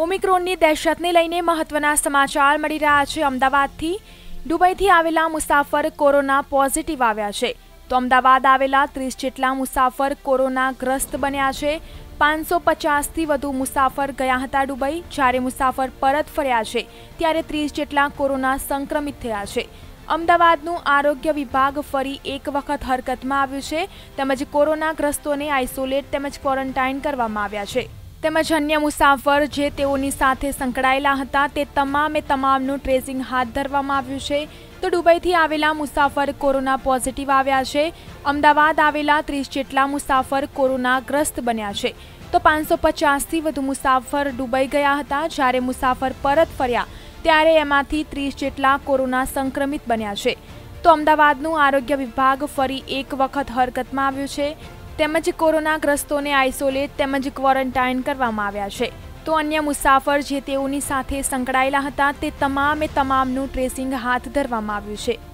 ઓમિક્રોનની દહેશતને લઈને મહત્વના સમાચાર મળી રહ્યા છે। અમદાવાદથી દુબઈથી આવેલા મુસાફર કોરોના પોઝિટિવ આવ્યા છે। તો અમદાવાદ આવેલા 30 જેટલા મુસાફર કોરોનાગ્રસ્ત બન્યા છે। 550થી વધુ મુસાફર ગયા હતા દુબઈ, જ્યારે મુસાફર પરત ફર્યા છે ત્યારે 30 જેટલા કોરોના સંક્રમિત થયા છે। અમદાવાદનું આરોગ્ય વિભાગ ફરી એક વખત હરકતમાં આવ્યું છે તેમજ કોરોનાગ્રસ્તોને આઇસોલેટ તેમજ ક્વોરન્ટાઇન કરવામાં આવ્યા છે। તેમજ અન્ય મુસાફર જે તેઓની સાથે સંકળાયેલા હતા તે તમામનું ટ્રેસિંગ હાથ ધરવામાં આવ્યું છે। તો દુબઈથી આવેલા મુસાફર કોરોના પોઝિટિવ આવ્યા છે। અમદાવાદ આવેલા 30 જેટલા મુસાફર કોરોનાગ્રસ્ત બન્યા છે। તો 550થી વધુ મુસાફર દુબઈ ગયા હતા, જ્યારે મુસાફર પરત ફર્યા ત્યારે એમાંથી 30 જેટલા કોરોના સંક્રમિત બન્યા છે। તો અમદાવાદનું આરોગ્ય વિભાગ ફરી એક વખત હરકતમાં આવ્યું છે તેમજ કોરોનાગ્રસ્તોને આઇસોલેટ તેમજ ક્વોરન્ટાઇન કરવામાં આવ્યા છે। તો અન્ય મુસાફર જે તેઓની સાથે સંકળાયેલા હતા તે તમામનું ટ્રેસિંગ હાથ ધરવામાં આવ્યું છે।